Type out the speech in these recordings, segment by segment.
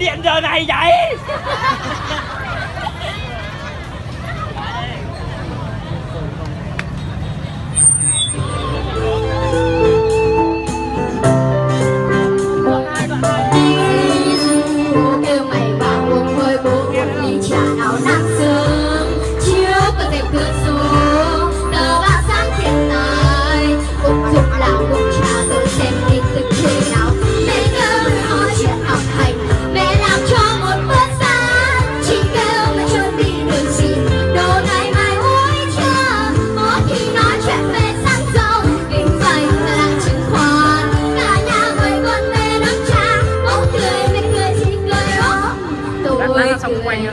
điện giờ này vậy? Xung quanh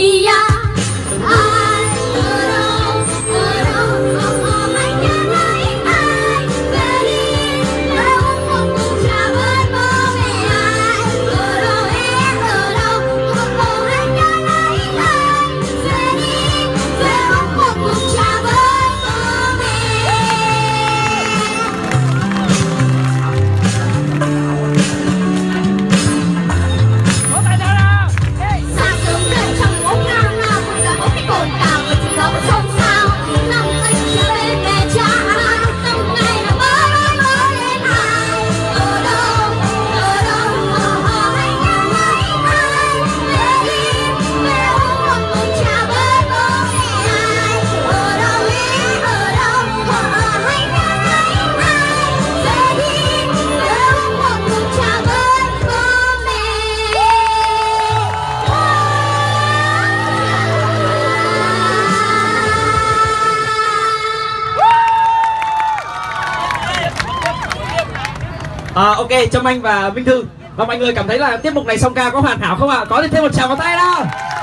ok, Trâm Anh và Minh Thư. Và mọi người cảm thấy là tiết mục này song ca có hoàn hảo không ạ? Có thì thêm một tràng vào tay nào.